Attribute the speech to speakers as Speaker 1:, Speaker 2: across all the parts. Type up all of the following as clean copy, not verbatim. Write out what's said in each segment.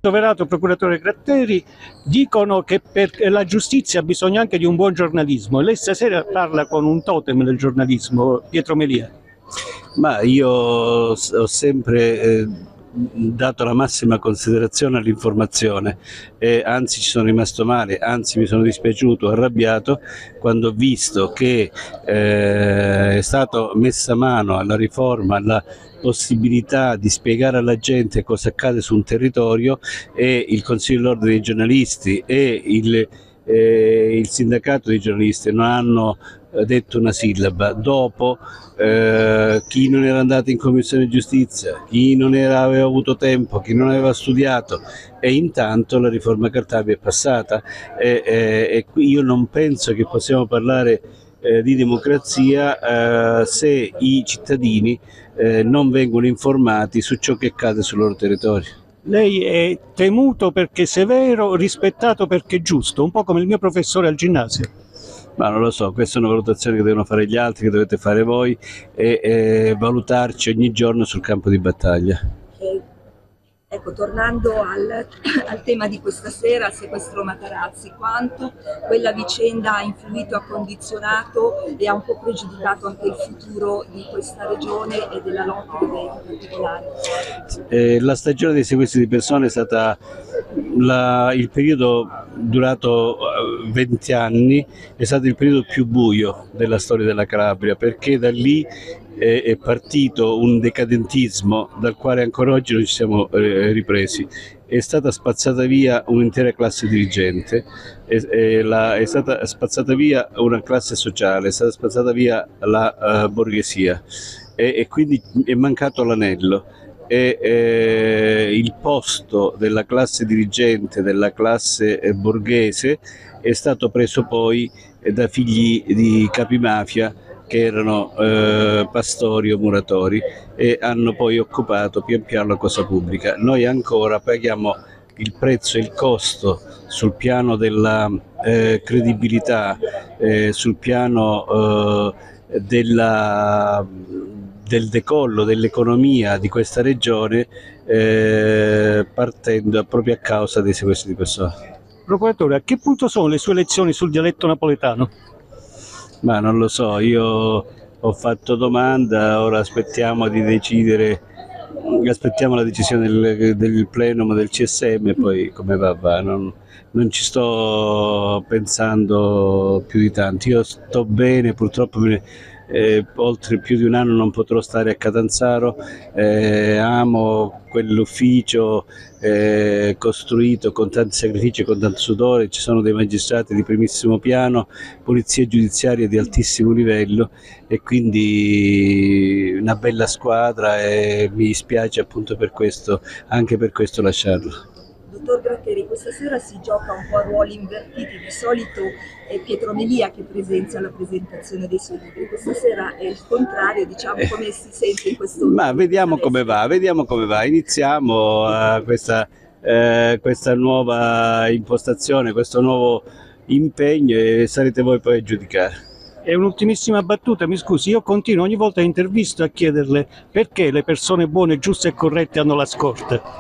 Speaker 1: Toverato, procuratore Gratteri, dicono che per la giustizia bisogna anche di un buon giornalismo. Lei stasera parla con un totem del giornalismo, Pietro Melia.
Speaker 2: Ma io ho sempre dato la massima considerazione all'informazione e anzi ci sono rimasto male, anzi mi sono dispiaciuto, arrabbiato quando ho visto che è stato messa mano alla riforma, alla possibilità di spiegare alla gente cosa accade su un territorio e il Consiglio dell'Ordine dei giornalisti e il sindacato dei giornalisti non hanno detto una sillaba. Dopo chi non era andato in commissione giustizia, chi non aveva avuto tempo, chi non aveva studiato, e intanto la riforma Cartabia è passata e qui io non penso che possiamo parlare di democrazia se i cittadini non vengono informati su ciò che accade sul loro territorio.
Speaker 1: Lei è temuto perché severo, rispettato perché giusto, un po' come il mio professore al ginnasio.
Speaker 2: Ma non lo so, questa è una valutazione che devono fare gli altri, che dovete fare voi e valutarci ogni giorno sul campo di battaglia.
Speaker 3: Ecco, tornando al tema di questa sera, il sequestro Matarazzi, quanto quella vicenda ha influito, ha condizionato e ha un po' pregiudicato anche il futuro di questa regione e della lotta dei in particolare?
Speaker 2: La stagione dei sequestri di persone è stata il periodo durato 20 anni, è stato il periodo più buio della storia della Calabria, perché da lì è partito un decadentismo dal quale ancora oggi non ci siamo ripresi. È stata spazzata via un'intera classe dirigente, è stata spazzata via una classe sociale, è stata spazzata via la borghesia e quindi è mancato l'anello. Il posto della classe dirigente, della classe borghese è stato preso poi da figli di capimafia che erano pastori o muratori e hanno poi occupato pian piano la cosa pubblica. Noi ancora paghiamo il prezzo e il costo sul piano della credibilità, sul piano del decollo dell'economia di questa regione partendo proprio a causa dei sequestri di persone.
Speaker 1: Procuratore, a che punto sono le sue lezioni sul dialetto napoletano?
Speaker 2: Ma non lo so, io ho fatto domanda, ora aspettiamo di decidere, aspettiamo la decisione del plenum del CSM e poi come va. Non ci sto pensando più di tanto, io sto bene, purtroppo oltre più di un anno non potrò stare a Catanzaro, amo quell'ufficio costruito con tanti sacrifici e con tanto sudore, ci sono dei magistrati di primissimo piano, polizia giudiziaria di altissimo livello e quindi una bella squadra e mi dispiace appunto per questo, anche per questo lasciarlo.
Speaker 3: Dottor Gratteri, questa sera si gioca un po' a ruoli invertiti, di solito è Pietro Melia che presenzia la presentazione dei suoi libri, questa sera è il contrario, diciamo, come si sente in questo momento?
Speaker 2: Ma vediamo come va, iniziamo questa nuova impostazione, questo nuovo impegno e sarete voi poi a giudicare.
Speaker 1: E un'ultimissima battuta, mi scusi, io continuo ogni volta in intervista a chiederle perché le persone buone, giuste e corrette hanno la scorta.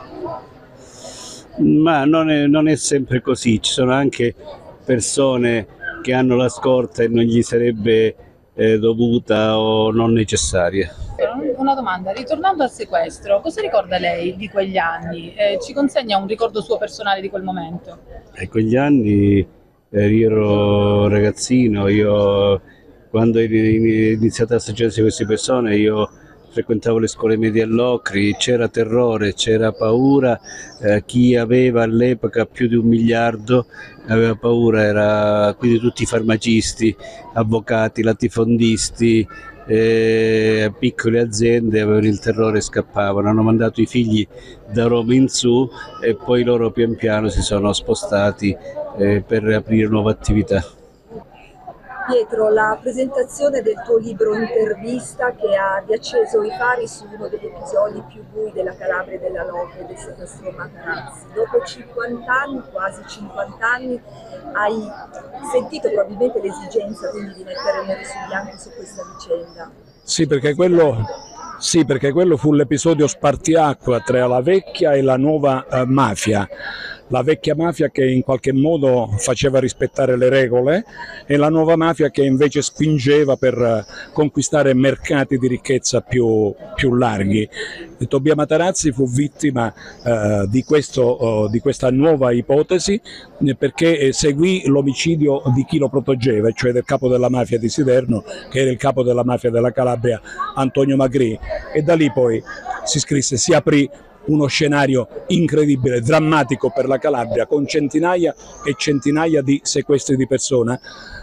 Speaker 2: Ma non è sempre così, ci sono anche persone che hanno la scorta e non gli sarebbe dovuta o non necessaria.
Speaker 4: Una domanda, ritornando al sequestro, cosa ricorda lei di quegli anni? Ci consegna un ricordo suo personale di quel momento?
Speaker 2: In quegli anni io ero ragazzino, quando ho iniziato a assaggiarsi queste persone io frequentavo le scuole medie all'Ocri, c'era terrore, c'era paura, chi aveva all'epoca più di 1 miliardo aveva paura, quindi tutti i farmacisti, avvocati, latifondisti, piccole aziende avevano il terrore e scappavano, hanno mandato i figli da Roma in su e poi loro pian piano si sono spostati per aprire nuove attività.
Speaker 3: Pietro, la presentazione del tuo libro intervista che ha riacceso i fari su uno degli episodi più bui della Calabria e della lotta del sequestro Matarazzi. Dopo 50 anni, quasi 50 anni, hai sentito probabilmente l'esigenza quindi di mettere nero su bianco su questa vicenda.
Speaker 5: Sì, perché quello Sì, perché quello fu l'episodio spartiacque tra la vecchia e la nuova mafia. La vecchia mafia che in qualche modo faceva rispettare le regole e la nuova mafia che invece spingeva per conquistare mercati di ricchezza più larghi. Tobia Matarazzi fu vittima di questa nuova ipotesi perché seguì l'omicidio di chi lo proteggeva, cioè del capo della mafia di Siderno, che era il capo della mafia della Calabria, Antonio Magri, e da lì poi si aprì uno scenario incredibile, drammatico per la Calabria, con centinaia e centinaia di sequestri di persona.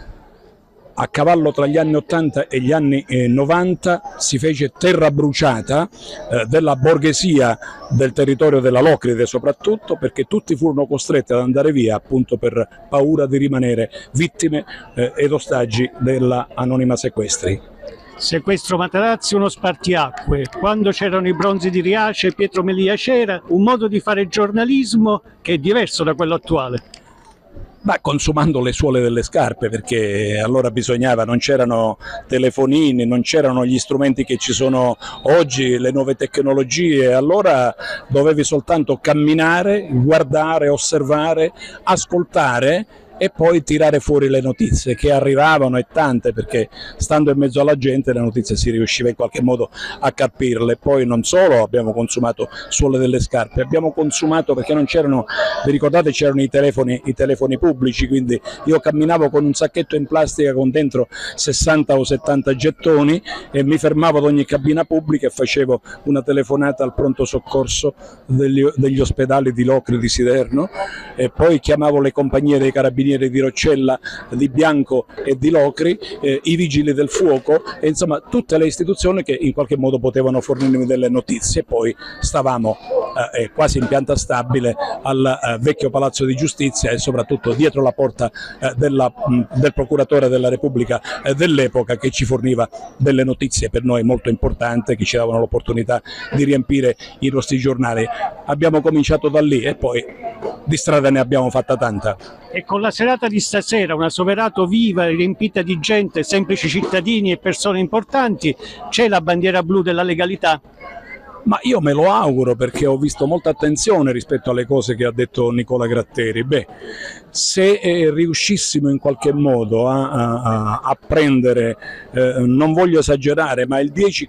Speaker 5: A cavallo tra gli anni 80 e gli anni 90 si fece terra bruciata della borghesia del territorio della Locride soprattutto, perché tutti furono costretti ad andare via appunto per paura di rimanere vittime ed ostaggi della Anonima Sequestri.
Speaker 1: Sequestro Matarazzi, uno spartiacque. Quando c'erano i bronzi di Riace, Pietro Melia c'era, un modo di fare giornalismo che è diverso da quello attuale.
Speaker 5: Ma consumando le suole delle scarpe, perché allora bisognava, non c'erano telefonini, non c'erano gli strumenti che ci sono oggi, le nuove tecnologie, allora dovevi soltanto camminare, guardare, osservare, ascoltare e poi tirare fuori le notizie che arrivavano, e tante, perché stando in mezzo alla gente le notizie si riusciva in qualche modo a capirle. Poi non solo abbiamo consumato suole delle scarpe, abbiamo consumato, perché non c'erano, vi ricordate, c'erano i telefoni pubblici, quindi io camminavo con un sacchetto in plastica con dentro 60 o 70 gettoni e mi fermavo ad ogni cabina pubblica e facevo una telefonata al pronto soccorso degli ospedali di Locri, di Siderno, e poi chiamavo le compagnie dei carabinieri di Roccella, di Bianco e di Locri, i vigili del fuoco, e insomma tutte le istituzioni che in qualche modo potevano fornirmi delle notizie. Poi stavamo quasi in pianta stabile al vecchio Palazzo di Giustizia e soprattutto dietro la porta del procuratore della Repubblica dell'epoca, che ci forniva delle notizie per noi molto importanti, che ci davano l'opportunità di riempire i nostri giornali. Abbiamo cominciato da lì e poi di strada ne abbiamo fatta tanta.
Speaker 1: E con la serata di stasera, una Soverato viva, riempita di gente, semplici cittadini e persone importanti, c'è la bandiera blu della legalità?
Speaker 5: Ma io me lo auguro, perché ho visto molta attenzione rispetto alle cose che ha detto Nicola Gratteri. Beh, se riuscissimo in qualche modo a prendere, non voglio esagerare, ma il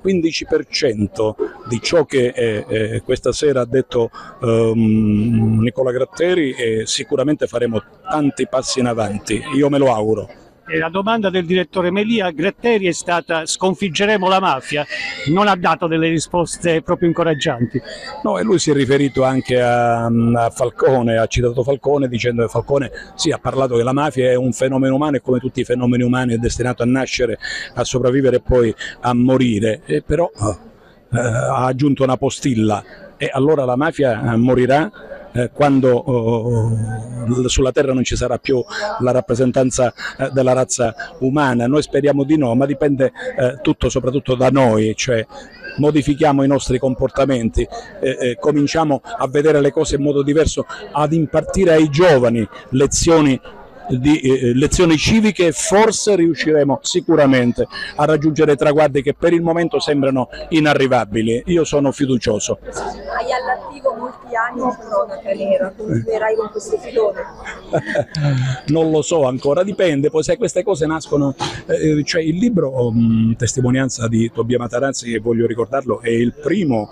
Speaker 5: 10-15% di ciò che questa sera ha detto Nicola Gratteri, sicuramente faremo tanti passi in avanti. Io me lo auguro.
Speaker 1: E la domanda del direttore Melia a Gratteri è stata: sconfiggeremo la mafia? Non ha dato delle risposte proprio incoraggianti.
Speaker 5: No, e lui si è riferito anche a Falcone, ha citato Falcone dicendo che Falcone sì, ha parlato che la mafia è un fenomeno umano e come tutti i fenomeni umani è destinato a nascere, a sopravvivere e poi a morire, però ha aggiunto una postilla: e allora la mafia morirà quando sulla terra non ci sarà più la rappresentanza della razza umana. Noi speriamo di no, ma dipende tutto soprattutto da noi, cioè modifichiamo i nostri comportamenti, cominciamo a vedere le cose in modo diverso, ad impartire ai giovani lezioni civiche, e forse riusciremo sicuramente a raggiungere traguardi che per il momento sembrano inarrivabili. Io sono fiducioso.
Speaker 3: Hai all'attivo molti anni di cronaca nera, continuerai con questo filone?
Speaker 5: Non lo so ancora, dipende, poi se queste cose nascono, cioè il libro Testimonianza di Tobia Matarazzi, che voglio ricordarlo, è il primo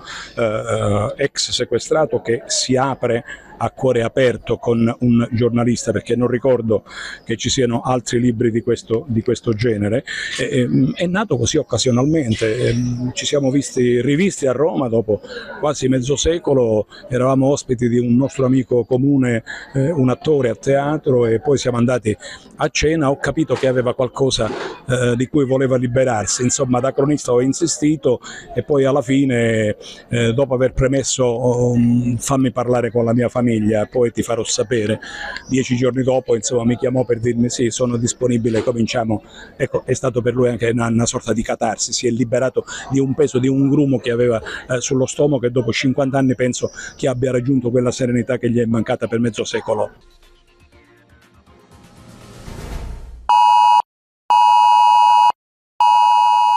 Speaker 5: ex sequestrato che si apre a cuore aperto con un giornalista, perché non ricordo che ci siano altri libri di questo genere. È nato così occasionalmente, ci siamo rivisti a Roma dopo quasi mezzo secolo, eravamo ospiti di un nostro amico comune, un attore a teatro, e poi siamo andati a cena. Ho capito che aveva qualcosa di cui voleva liberarsi, insomma da cronista ho insistito e poi alla fine, dopo aver premesso fammi parlare con la mia famiglia, poi ti farò sapere, 10 giorni dopo insomma mi chiamò per dirmi sì, sono disponibile, cominciamo. Ecco, è stato per lui anche una sorta di catarsi, si è liberato di un peso, di un grumo che aveva sullo stomaco, e dopo 50 anni penso che abbia raggiunto quella serenità che gli è mancata per mezzo secolo.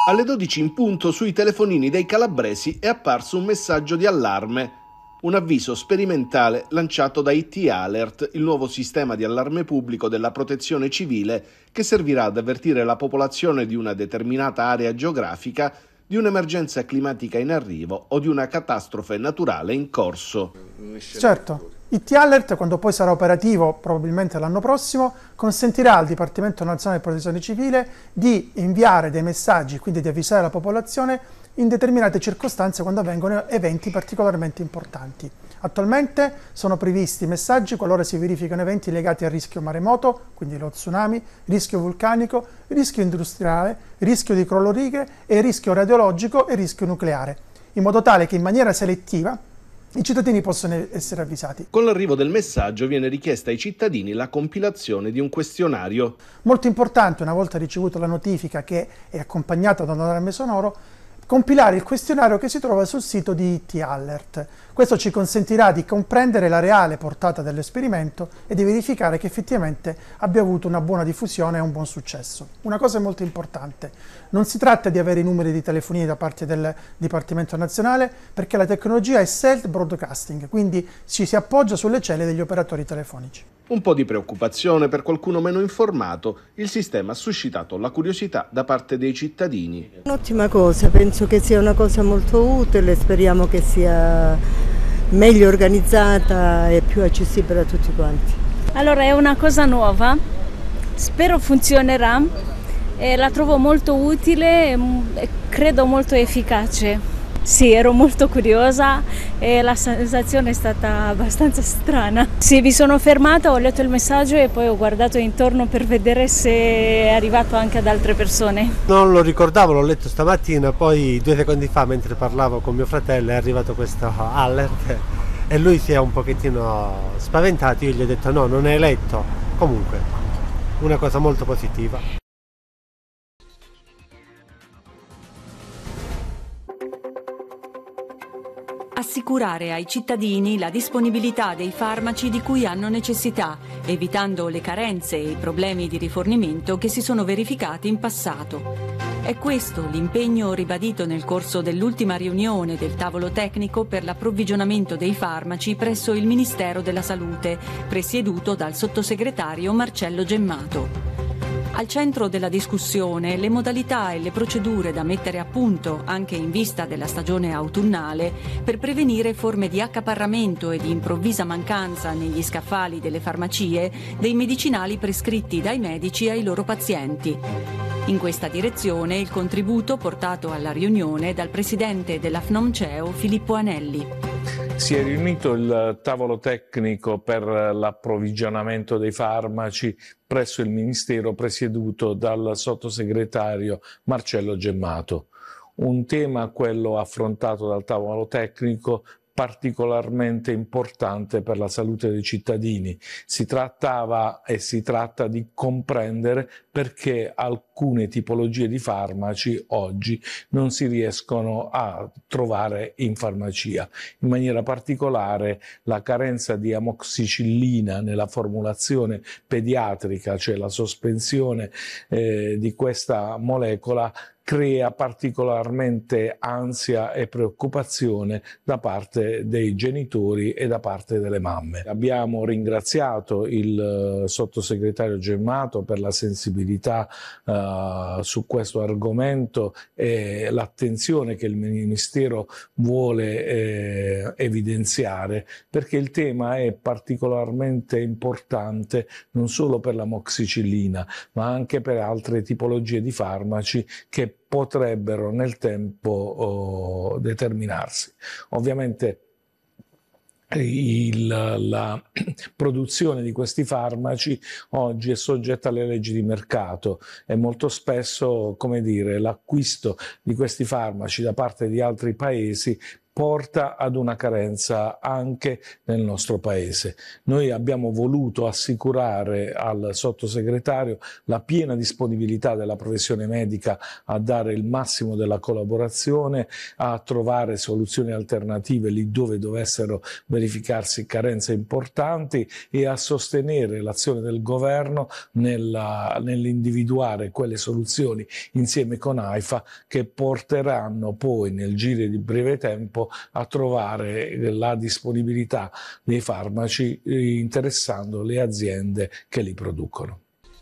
Speaker 6: Alle 12 in punto sui telefonini dei calabresi è apparso un messaggio di allarme, un avviso sperimentale lanciato da IT Alert, il nuovo sistema di allarme pubblico della Protezione Civile che servirà ad avvertire la popolazione di una determinata area geografica di un'emergenza climatica in arrivo o di una catastrofe naturale in corso.
Speaker 7: Certo. IT Alert, quando poi sarà operativo, probabilmente l'anno prossimo, consentirà al Dipartimento Nazionale di Protezione Civile di inviare dei messaggi, quindi di avvisare la popolazione in determinate circostanze quando avvengono eventi particolarmente importanti. Attualmente sono previsti messaggi qualora si verificano eventi legati al rischio maremoto, quindi lo tsunami, rischio vulcanico, rischio industriale, rischio di crollo righe e rischio radiologico e rischio nucleare, in modo tale che in maniera selettiva i cittadini possono essere avvisati.
Speaker 6: Con l'arrivo del messaggio viene richiesta ai cittadini la compilazione di un questionario.
Speaker 7: Molto importante, una volta ricevuta la notifica che è accompagnata da un allarme sonoro, compilare il questionario che si trova sul sito di IT Alert. Questo ci consentirà di comprendere la reale portata dell'esperimento e di verificare che effettivamente abbia avuto una buona diffusione e un buon successo. Una cosa molto importante, non si tratta di avere i numeri di telefonia da parte del Dipartimento Nazionale, perché la tecnologia è self-broadcasting, quindi ci si appoggia sulle celle degli operatori telefonici.
Speaker 6: Un po' di preoccupazione per qualcuno meno informato, il sistema ha suscitato la curiosità da parte dei cittadini.
Speaker 8: Un'ottima cosa, penso che sia una cosa molto utile, speriamo che sia meglio organizzata e più accessibile a tutti quanti.
Speaker 9: Allora è una cosa nuova, spero funzionerà e la trovo molto utile e credo molto efficace. Sì, ero molto curiosa e la sensazione è stata abbastanza strana. Sì, mi sono fermata, ho letto il messaggio e poi ho guardato intorno per vedere se è arrivato anche ad altre persone.
Speaker 10: Non lo ricordavo, l'ho letto stamattina, poi 2 secondi fa mentre parlavo con mio fratello è arrivato questo alert e lui si è un pochettino spaventato, io gli ho detto no, non è letto. Comunque, una cosa molto positiva.
Speaker 11: Assicurare ai cittadini la disponibilità dei farmaci di cui hanno necessità, evitando le carenze e i problemi di rifornimento che si sono verificati in passato. È questo l'impegno ribadito nel corso dell'ultima riunione del tavolo tecnico per l'approvvigionamento dei farmaci presso il Ministero della Salute, presieduto dal sottosegretario Marcello Gemmato. Al centro della discussione le modalità e le procedure da mettere a punto, anche in vista della stagione autunnale, per prevenire forme di accaparramento e di improvvisa mancanza negli scaffali delle farmacie dei medicinali prescritti dai medici ai loro pazienti. In questa direzione il contributo portato alla riunione dal presidente dell'AFNOMCEO Filippo Anelli.
Speaker 12: Si è riunito il tavolo tecnico per l'approvvigionamento dei farmaci presso il Ministero presieduto dal sottosegretario Marcello Gemmato. Un tema, quello affrontato dal tavolo tecnico, particolarmente importante per la salute dei cittadini. Si trattava e si tratta di comprendere perché alcune tipologie di farmaci oggi non si riescono a trovare in farmacia. In maniera particolare la carenza di amoxicillina nella formulazione pediatrica, cioè la sospensione di questa molecola, crea particolarmente ansia e preoccupazione da parte dei genitori e da parte delle mamme. Abbiamo ringraziato il sottosegretario Gemmato per la sensibilità su questo argomento e l'attenzione che il Ministero vuole evidenziare, perché il tema è particolarmente importante non solo per l'amoxicillina, ma anche per altre tipologie di farmaci che potrebbero nel tempo determinarsi. Ovviamente la produzione di questi farmaci oggi è soggetta alle leggi di mercato e molto spesso, come dire, l'acquisto di questi farmaci da parte di altri paesi porta ad una carenza anche nel nostro Paese. Noi abbiamo voluto assicurare al sottosegretario la piena disponibilità della professione medica a dare il massimo della collaborazione, a trovare soluzioni alternative lì dove dovessero verificarsi carenze importanti e a sostenere l'azione del governo nell'individuare quelle soluzioni insieme con AIFA che porteranno poi nel giro di breve tempo a trovare la disponibilità dei farmaci interessando le aziende che li producono.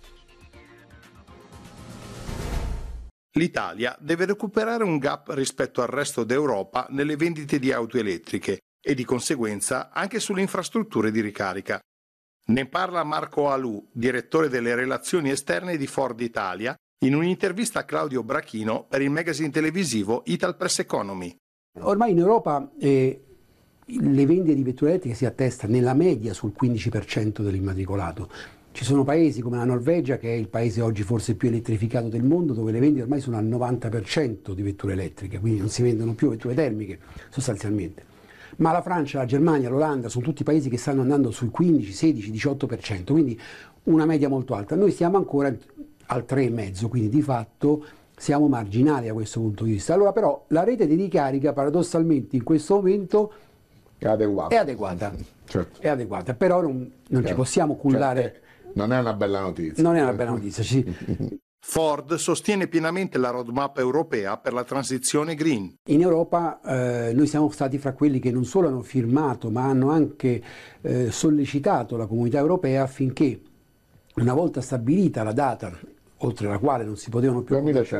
Speaker 13: L'Italia deve recuperare un gap rispetto al resto d'Europa nelle vendite di auto elettriche e di conseguenza anche sulle infrastrutture di ricarica. Ne parla Marco Alù, direttore delle relazioni esterne di Ford Italia, in un'intervista a Claudio Brachino per il magazine televisivo Ital Press Economy.
Speaker 14: Ormai in Europa le vendite di vetture elettriche si attesta nella media sul 15% dell'immatricolato. Ci sono paesi come la Norvegia, che è il paese oggi forse più elettrificato del mondo, dove le vendite ormai sono al 90% di vetture elettriche, quindi non si vendono più vetture termiche sostanzialmente. Ma la Francia, la Germania, l'Olanda sono tutti paesi che stanno andando sul 15, 16, 18%, quindi una media molto alta. Noi siamo ancora al 3,5%, quindi di fatto siamo marginali da questo punto di vista. Allora però la rete di ricarica paradossalmente in questo momento è adeguata,
Speaker 15: certo.
Speaker 14: È adeguata, però non ci possiamo cullare.
Speaker 15: Certo. Non è una bella notizia.
Speaker 14: Non è una bella notizia, sì.
Speaker 13: Ford sostiene pienamente la roadmap europea per la transizione green.
Speaker 14: In Europa noi siamo stati fra quelli che non solo hanno firmato ma hanno anche sollecitato la comunità europea affinché una volta stabilita la data oltre la quale non si potevano più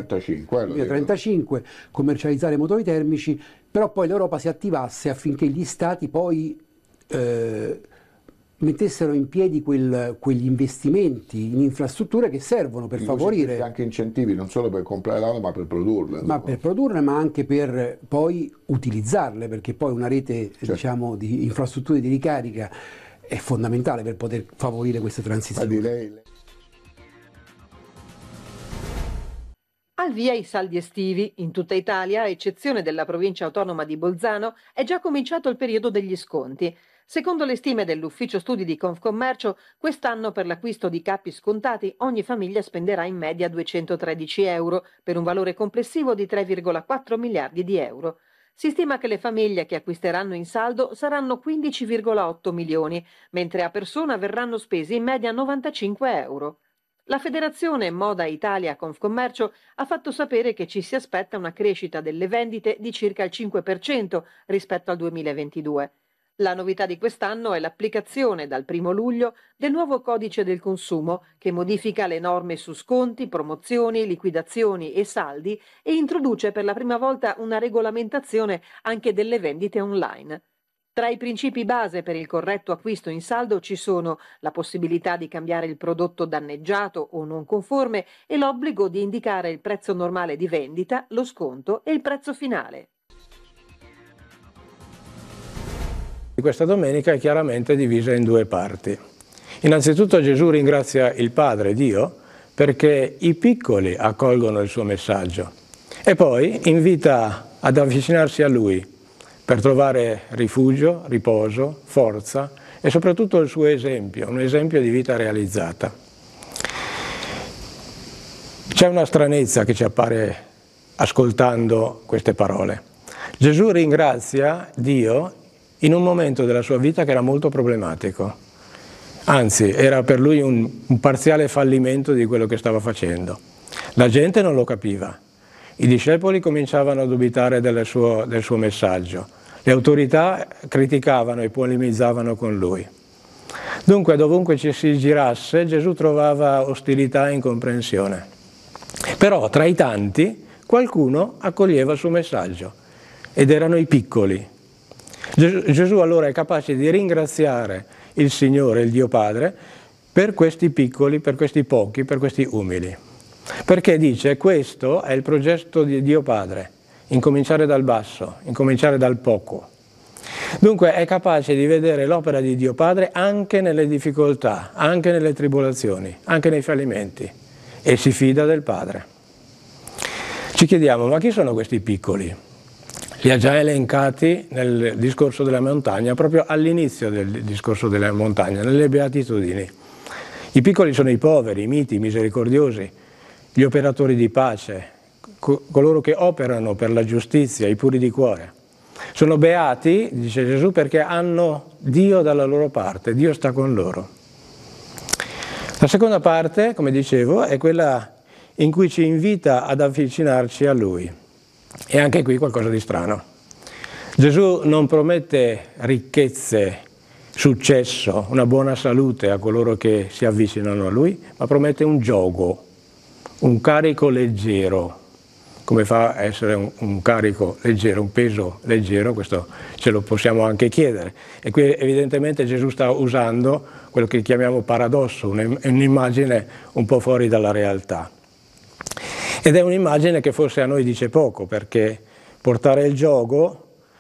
Speaker 14: 2035 commercializzare motori termici, però poi l'Europa si attivasse affinché gli Stati poi mettessero in piedi quegli investimenti in infrastrutture che servono per favorire
Speaker 15: anche incentivi non solo per comprare l'auto ma per produrle.
Speaker 14: Per produrle ma anche per poi utilizzarle, perché poi una rete diciamo di infrastrutture di ricarica è fondamentale per poter favorire questa transizione.
Speaker 16: Al via i saldi estivi. In tutta Italia, a eccezione della provincia autonoma di Bolzano, è già cominciato il periodo degli sconti. Secondo le stime dell'ufficio studi di Confcommercio, quest'anno per l'acquisto di cappi scontati ogni famiglia spenderà in media 213 euro, per un valore complessivo di 3,4 miliardi di euro. Si stima che le famiglie che acquisteranno in saldo saranno 15,8 milioni, mentre a persona verranno spesi in media 95 euro. La Federazione Moda Italia Confcommercio ha fatto sapere che ci si aspetta una crescita delle vendite di circa il 5% rispetto al 2022. La novità di quest'anno è l'applicazione dal 1 luglio del nuovo codice del consumo che modifica le norme su sconti, promozioni, liquidazioni e saldi e introduce per la prima volta una regolamentazione anche delle vendite online. Tra i principi base per il corretto acquisto in saldo ci sono la possibilità di cambiare il prodotto danneggiato o non conforme e l'obbligo di indicare il prezzo normale di vendita, lo sconto e il prezzo finale.
Speaker 17: Questa domenica è chiaramente divisa in due parti. Innanzitutto Gesù ringrazia il Padre, Dio, perché i piccoli accolgono il suo messaggio e poi invita ad avvicinarsi a Lui per trovare rifugio, riposo, forza e soprattutto il suo esempio, un esempio di vita realizzata. C'è una stranezza che ci appare ascoltando queste parole. Gesù ringrazia Dio in un momento della sua vita che era molto problematico. Anzi, era per lui un parziale fallimento di quello che stava facendo. La gente non lo capiva. I discepoli cominciavano a dubitare del suo messaggio. Le autorità criticavano e polemizzavano con lui. Dunque, dovunque ci si girasse, Gesù trovava ostilità e incomprensione. Però, tra i tanti, qualcuno accoglieva il suo messaggio, ed erano i piccoli. Gesù allora è capace di ringraziare il Signore, il Dio Padre, per questi piccoli, per questi pochi, per questi umili. Perché dice, questo è il progetto di Dio Padre, incominciare dal basso, incominciare dal poco. Dunque è capace di vedere l'opera di Dio Padre anche nelle difficoltà, anche nelle tribolazioni, anche nei fallimenti, e si fida del Padre. Ci chiediamo, ma chi sono questi piccoli? li ha già elencati nel discorso della montagna, proprio all'inizio del discorso della montagna, nelle beatitudini. I piccoli sono i poveri, i miti, i misericordiosi, gli operatori di pace, coloro che operano per la giustizia, i puri di cuore. Sono beati, dice Gesù, perché hanno Dio dalla loro parte, Dio sta con loro. La seconda parte, come dicevo, è quella in cui ci invita ad avvicinarci a Lui. E anche qui qualcosa di strano. Gesù non promette ricchezze, successo, una buona salute a coloro che si avvicinano a Lui, ma promette un giogo, un carico leggero. Come fa a essere un carico leggero, un peso leggero? Questo ce lo possiamo anche chiedere. E qui evidentemente Gesù sta usando quello che chiamiamo paradosso, un'immagine un po' fuori dalla realtà. Ed è un'immagine che forse a noi dice poco, perché portare il giogo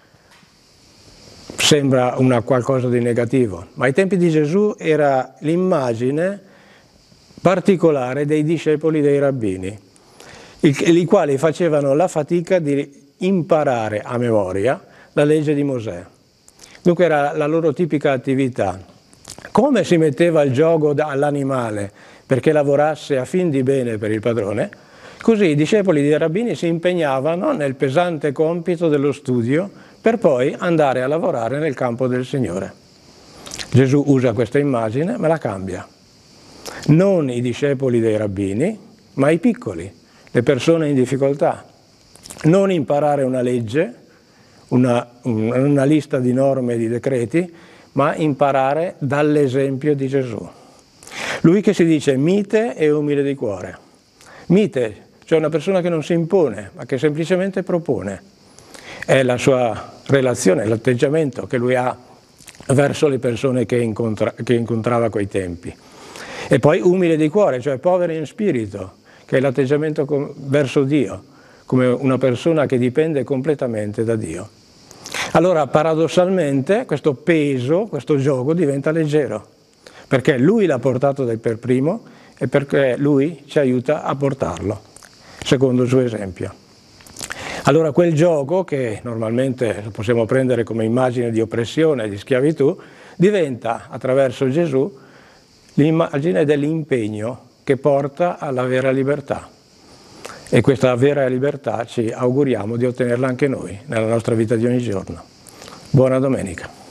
Speaker 17: sembra qualcosa di negativo, ma ai tempi di Gesù era l'immagine particolare dei discepoli dei rabbini, i quali facevano la fatica di imparare a memoria la legge di Mosè. Dunque era la loro tipica attività. Come si metteva il giogo all'animale perché lavorasse a fin di bene per il padrone, così i discepoli dei rabbini si impegnavano nel pesante compito dello studio per poi andare a lavorare nel campo del Signore. Gesù usa questa immagine ma la cambia. Non i discepoli dei rabbini, ma i piccoli, le persone in difficoltà. Non imparare una legge, una lista di norme e di decreti, ma imparare dall'esempio di Gesù. Lui che si dice mite e umile di cuore. Mite, cioè una persona che non si impone, ma che semplicemente propone. È la sua relazione, l'atteggiamento che lui ha verso le persone che incontrava a quei tempi. E poi umile di cuore, cioè povero in spirito, che è l'atteggiamento verso Dio, come una persona che dipende completamente da Dio. Allora, paradossalmente, questo peso, questo giogo diventa leggero, perché Lui l'ha portato per primo e perché Lui ci aiuta a portarlo, secondo il suo esempio. Allora, quel giogo, che normalmente lo possiamo prendere come immagine di oppressione e di schiavitù, diventa, attraverso Gesù, l'immagine dell'impegno che porta alla vera libertà. E questa vera libertà ci auguriamo di ottenerla anche noi nella nostra vita di ogni giorno. Buona domenica.